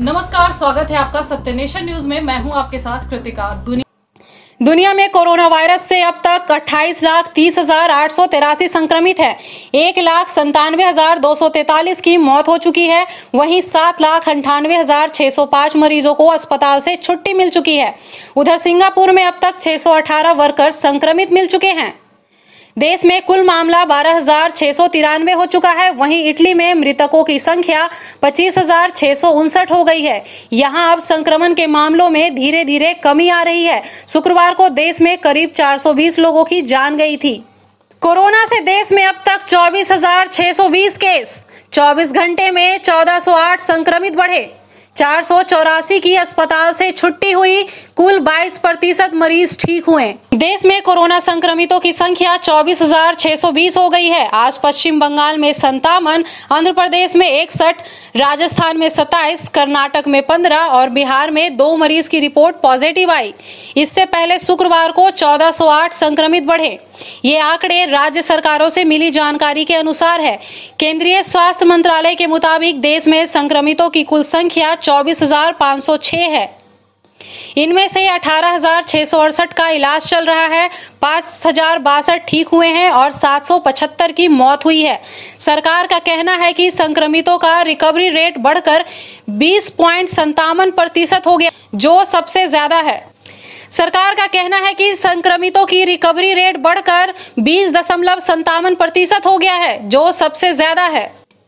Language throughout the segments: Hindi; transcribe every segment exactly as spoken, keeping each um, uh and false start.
नमस्कार, स्वागत है आपका सत्य नेशन न्यूज में। मैं हूं आपके साथ कृतिका। दुनिया दुनिया में कोरोना वायरस से अब तक अट्ठाईस लाख तीस हजार आठ सौ तिरासी संक्रमित है। एक लाख संतानवे हजार दो सौ तैतालीस की मौत हो चुकी है। वहीं सात लाख अंठानवे हजार छह सौ पाँच मरीजों को अस्पताल से छुट्टी मिल चुकी है। उधर सिंगापुर में अब तक छह सौ अठारह वर्कर्स संक्रमित मिल चुके हैं। देश में कुल मामला बारह हजार छह सौ तिरानवे हो चुका है। वहीं इटली में मृतकों की संख्या पच्चीस हजार छह सौ उनसठ हो गई है। यहां अब संक्रमण के मामलों में धीरे धीरे कमी आ रही है। शुक्रवार को देश में करीब चार सौ बीस लोगों की जान गई थी। कोरोना से देश में अब तक चौबीस हजार छह सौ बीस केस, चौबीस घंटे में चौदह सौ आठ संक्रमित बढ़े, चार सौ चौरासी की अस्पताल से छुट्टी हुई, कुल बाईस प्रतिशत मरीज ठीक हुए। देश में कोरोना संक्रमितों की संख्या चौबीस हजार छह सौ बीस हो गई है। आज पश्चिम बंगाल में संतावन, आंध्र प्रदेश में इकसठ, राजस्थान में सत्ताईस, कर्नाटक में पंद्रह और बिहार में दो मरीज की रिपोर्ट पॉजिटिव आई। इससे पहले शुक्रवार को चौदह सौ आठ संक्रमित बढ़े। ये आंकड़े राज्य सरकारों से मिली जानकारी के अनुसार है। केंद्रीय स्वास्थ्य मंत्रालय के मुताबिक देश में संक्रमितों की कुल संख्या चौबीस हजार पाँच सौ छह है। इनमें से अठारह हजार छह सौ अड़सठ का इलाज चल रहा है, पाँच हजार बासठ ठीक हुए हैं और सात सौ पचहत्तर की मौत हुई है। सरकार का कहना है कि संक्रमितों का रिकवरी रेट बढ़कर बीस पॉइंट संतावन प्रतिशत हो गया, जो सबसे ज्यादा है। सरकार का कहना है कि संक्रमितों की रिकवरी रेट बढ़कर बीस दशमलव संतावन प्रतिशत हो गया है, जो सबसे ज्यादा है।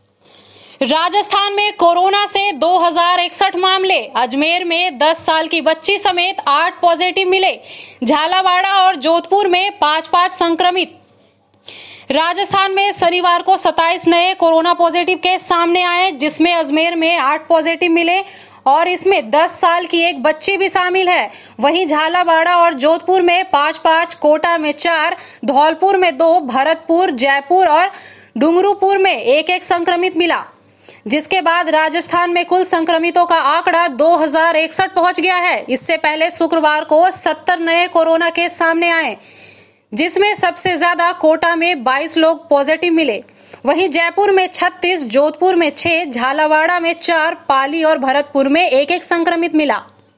राजस्थान में कोरोना से दो हजार इकसठ मामले, अजमेर में दस साल की बच्ची समेत आठ पॉजिटिव मिले, झालावाड़ और जोधपुर में पांच पांच संक्रमित। राजस्थान में शनिवार को सत्ताईस नए कोरोना पॉजिटिव केस सामने आए, जिसमें अजमेर में आठ पॉजिटिव मिले और इसमें दस साल की एक बच्ची भी शामिल है। वहीं झालावाड़ और जोधपुर में पांच पांच, कोटा में चार, धौलपुर में दो, भरतपुर, जयपुर और डूंगरपुर में एक एक संक्रमित मिला, जिसके बाद राजस्थान में कुल संक्रमितों का आंकड़ा दो हजार इकसठ पहुंच गया है। इससे पहले शुक्रवार को सत्तर नए कोरोना केस सामने आए, जिसमें सबसे ज्यादा कोटा में बाईस लोग पॉजिटिव मिले। वहीं जयपुर में छत्तीस, जोधपुर में छह, झालावाड़ में चार, पाली और भरतपुर में एक एक संक्रमित मिला।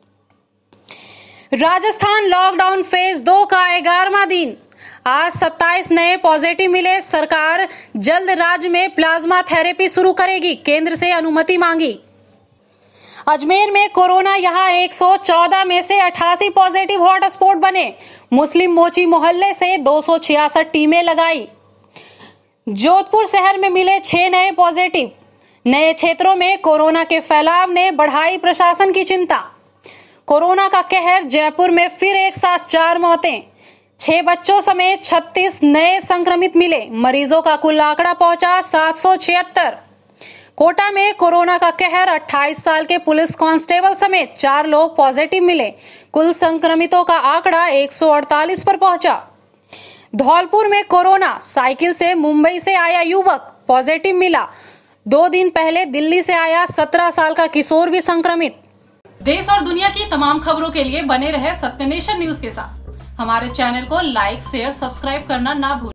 राजस्थान लॉकडाउन फेज दो का ग्यारहवां दिन, आज सत्ताईस नए पॉजिटिव मिले। सरकार जल्द राज्य में प्लाज्मा थेरेपी शुरू करेगी, केंद्र से अनुमति मांगी। अजमेर में कोरोना यहां एक सौ चौदह में से अठासी पॉजिटिव हॉटस्पॉट बने। मुस्लिम मोची मोहल्ले से दो सौ छियासठ टीमें लगाई। जोधपुर शहर में मिले छह नए पॉजिटिव। नए क्षेत्रों में कोरोना के फैलाव ने बढ़ाई प्रशासन की चिंता। कोरोना का कहर, जयपुर में फिर एक साथ चार मौतें, छह बच्चों समेत छत्तीस नए संक्रमित मिले। मरीजों का कुल आंकड़ा पहुंचा सात सौ छिहत्तर। कोटा में कोरोना का कहर, अट्ठाईस साल के पुलिस कांस्टेबल समेत चार लोग पॉजिटिव मिले। कुल संक्रमितों का आंकड़ा एक सौ अड़तालीस पर पहुंचा। धौलपुर में कोरोना, साइकिल से मुंबई से आया युवक पॉजिटिव मिला। दो दिन पहले दिल्ली से आया सत्रह साल का किशोर भी संक्रमित। देश और दुनिया की तमाम खबरों के लिए बने रहे सत्य नेशन न्यूज के साथ। हमारे चैनल को लाइक, शेयर, सब्सक्राइब करना ना भूलें।